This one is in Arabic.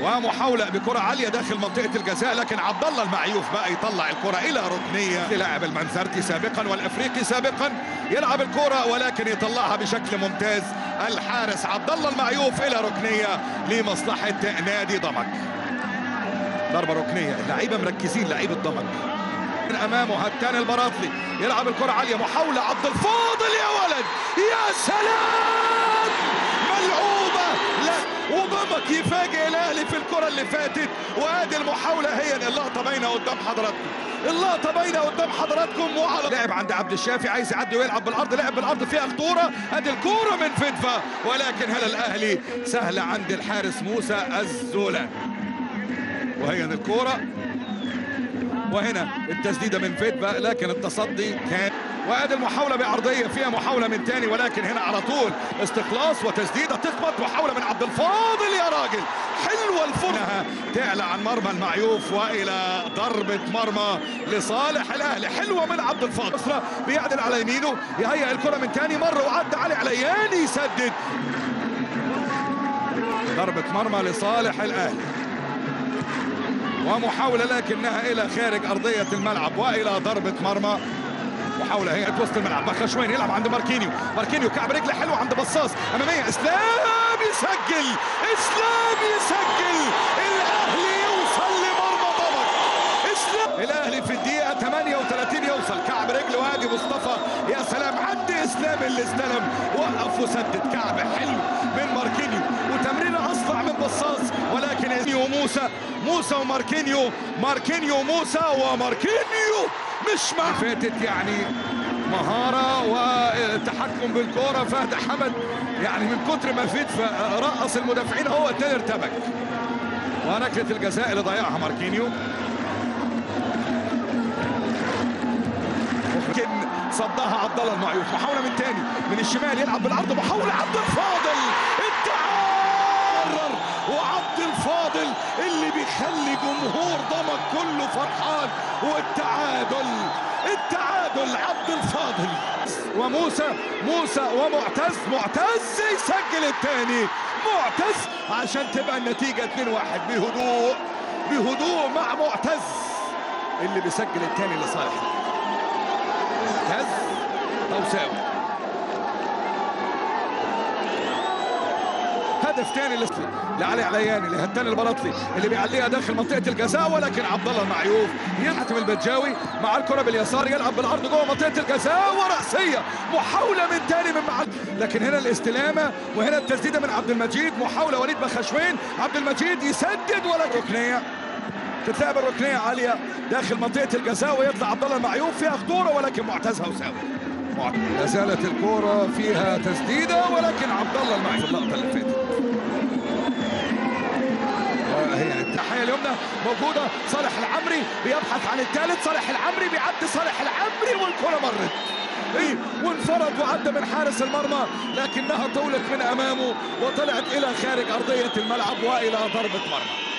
ومحاولة بكرة عالية داخل منطقة الجزاء، لكن عبد الله المعيوف بقى يطلع الكرة إلى ركنية للاعب المنزرتي سابقا والأفريقي سابقا، يلعب الكرة ولكن يطلعها بشكل ممتاز الحارس عبد الله المعيوف إلى ركنية لمصلحة نادي ضمك. ضربة ركنية، اللعيبة مركزين لعيبة ضمك. من أمامه هتان البراطلي يلعب الكرة عالية، محاولة عبد الفاضل يا ولد، يا سلام، ملعوبة لا، وضمك يفاجئ الاهلي في الكرة اللي فاتت. وادي المحاولة هي اللقطة باينة قدام حضراتكم، اللقطة باينة قدام حضراتكم. وعلى لعب عند عبد الشافي عايز يعدي ويلعب بالارض، لعب بالارض فيها خطورة، ادي الكرة من فدفة، ولكن هلا الاهلي سهلة عند الحارس موسى الزولان. وهي الكرة، وهنا التسديدة من فدفة، لكن التصدي كان. وادي المحاولة بعرضية فيها محاولة من تاني، ولكن هنا على طول استخلاص وتسديدة تخبط، محاولة من عبد الفاضل يا راجل، حلوة الفرصة تعلى عن مرمى المعيوف والى ضربة مرمى لصالح الاهلي، حلوة من عبد الفاضل، بيعدل على يمينه يهيئ الكرة من تاني مرة وعدى علي عليان يسدد. ضربة مرمى لصالح الاهلي ومحاولة لكنها إلى خارج أرضية الملعب وإلى ضربة مرمى. محاولة هي وسط الملعب، بخشوين يلعب عند ماركينيو، ماركينيو كعب رجله حلو عند بصاص أمامية، إسلام يسجل، إسلام يسجل، الأهلي يوصل لمرمى ضمك، إسلام. الأهلي في الدقيقة 38 يوصل، كعب رجله وادي مصطفى، يا سلام عند إسلام اللي استلم وقف وسدد، كعب حلو من ماركينيو وتمريرة أسرع من بصاص، ولكن موسى وماركينيو، ماركينيو موسى وماركينيو مش مع فاتت يعني مهارة وتحكم بالكرة. فهد حمد يعني من كتر ما فات رقص المدافعين هو التاني ارتبك. وركلة الجزاء اللي ضيعها ماركينيو، ممكن صدها عبد الله المعيوف. محاولة من تاني من الشمال يلعب بالعرض، محاولة عبد الفاضل، التعرر وعبد الفاضل اللي بيخلي جمهور ضمك كله فرحان. والتعادل، التعادل عبد الفاضل وموسى ومعتز يسجل الثاني، معتز عشان تبقى النتيجة 2-1 بهدوء مع معتز اللي بيسجل الثاني لصالح معتز توساوي. هدف ثاني لعلي عليان اللي هتان البلاطلي اللي بيعليها داخل منطقه الجزاء، ولكن عبد الله المعيوف ينحتم البدجاوي مع الكره باليسار يلعب بالارض جوه منطقه الجزاء وراسيه، محاوله من ثاني من لكن هنا الاستلامه وهنا التسديده من عبد المجيد، محاوله وليد بخشوين، عبد المجيد يسدد ولكن ركنيه، تتلعب الركنيه عاليه داخل منطقه الجزاء ويطلع عبد الله المعيوف فيها خطوره، ولكن معتز هوساوي. لا زالت الكرة فيها تسديدة، ولكن عبد الله المعيوف اللقطة اللي فاتت. هي التحية اليمنى موجودة، صالح العمري بيبحث عن الثالث، صالح العمري بيعدي صالح العمري والكرة مرت وانفرد وعدى من حارس المرمى، لكنها طولت من امامه وطلعت الى خارج ارضية الملعب والى ضربة مرمى.